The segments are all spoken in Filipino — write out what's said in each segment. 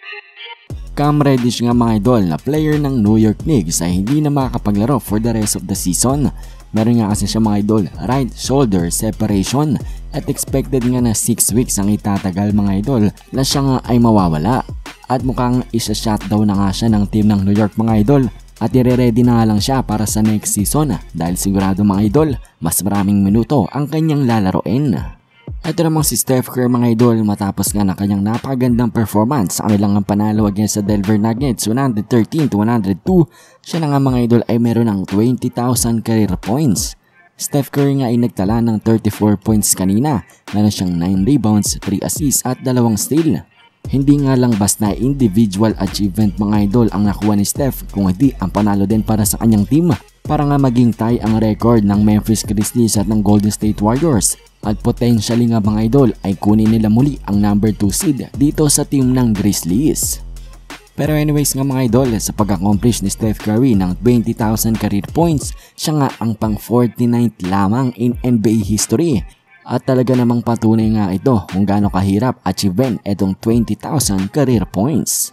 Cam Reddish nga mga idol na player ng New York Knicks ay hindi na makakapaglaro for the rest of the season. Meron nga kasi siya mga idol, right shoulder separation at expected nga na 6 weeks ang itatagal mga idol na siya nga ay mawawala. At mukhang isa-shutdown na nga siya ng team ng New York mga idol at ire-ready na nga lang siya para sa next season dahil sigurado mga idol mas maraming minuto ang kanyang lalaroin. Ito namang si Steph Curry mga idol matapos nga na kanyang napakagandang performance sa kanilang panalo against sa Denver Nuggets 113-102, siya na nga mga idol ay meron ng 20,000 career points. Steph Curry nga ay nagtala ng 34 points kanina, meron siyang 9 rebounds, 3 assists at 2 steal. Hindi nga lang basta individual achievement mga idol ang nakuha ni Steph kung hindi ang panalo din para sa kanyang team para nga maging tie ang record ng Memphis Grizzlies at ng Golden State Warriors. At potentially nga mga idol ay kunin nila muli ang number 2 seed dito sa team ng Grizzlies. Pero anyways nga mga idol, sa pag-accomplish ni Steph Curry ng 20,000 career points, siya nga ang pang 49th lamang in NBA history. At talaga namang patunay nga ito kung gaano kahirap achieve itong 20,000 career points.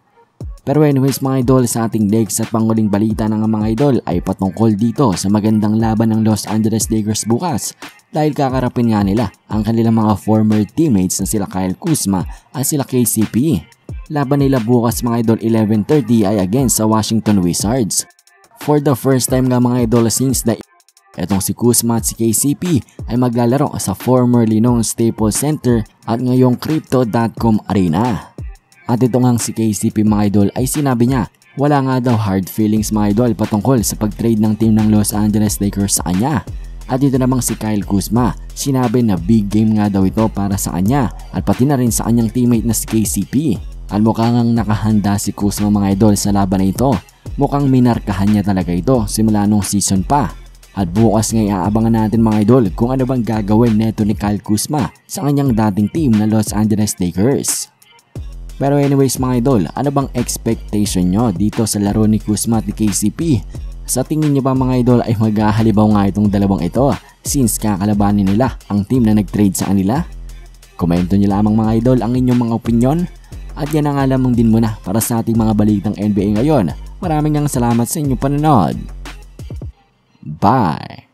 Pero anyways mga idol, sa ating next at panguling balita ng mga idol ay patungkol dito sa magandang laban ng Los Angeles Lakers bukas. Dahil kakarapin nga nila ang kanilang mga former teammates na sila Kyle Kuzma at sila KCP. Laban nila bukas mga idol 11:30 ay against sa Washington Wizards. For the first time nga mga idol since etong si Kuzma at si KCP ay maglalaro sa formerly known Staples Center at ngayong Crypto.com Arena. At ito ngang si KCP mga idol ay sinabi niya wala nga daw hard feelings mga idol patungkol sa pag-trade ng team ng Los Angeles Lakers sa kanya. At dito namang si Kyle Kuzma, sinabi na big game nga daw ito para sa kanya at pati na rin sa kanyang teammate na si KCP. At mukhang nakahanda si Kuzma mga idol sa laban na ito. Mukhang minarkahan niya talaga ito simula nung season pa. At bukas nga aabangan natin mga idol kung ano bang gagawin neto ni Kyle Kuzma sa kanyang dating team na Los Angeles Lakers. Pero anyways mga idol, ano bang expectation nyo dito sa laro ni Kuzma at ni KCP? Sa tingin nyo ba mga idol ay maghahalibaw nga itong dalawang ito since kakalabanin nila ang team na nag-trade sa kanila? Komento nyo lamang mga idol ang inyong mga opinion. At yan ang lamang din muna para sa ating mga balitang NBA ngayon. Maraming salamat sa inyong panonood. Bye!